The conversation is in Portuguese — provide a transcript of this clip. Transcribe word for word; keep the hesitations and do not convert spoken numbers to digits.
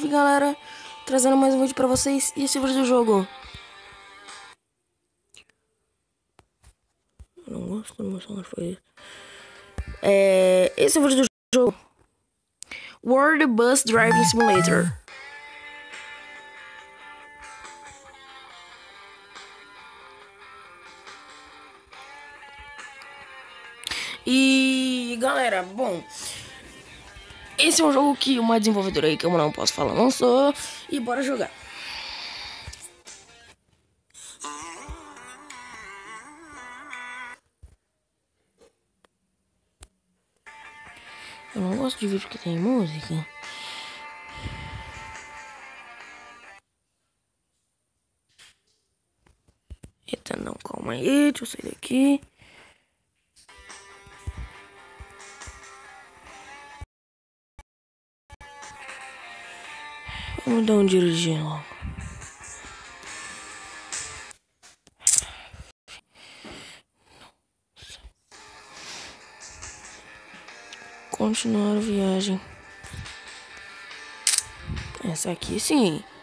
aqui, galera, trazendo mais um vídeo pra vocês. E esse vídeo do jogo? Eu não gosto quando meu celular foi isso. É... Esse é o vídeo do jogo World Bus Driving Simulator. E galera, bom, esse é um jogo que uma desenvolvedora aí que eu não posso falar lançou. E bora jogar. Eu não gosto de vídeo que tem música. Eita, não, calma aí, deixa eu sair daqui. Vamos dar um dirigir logo. Continuar a viagem. Essa aqui sim.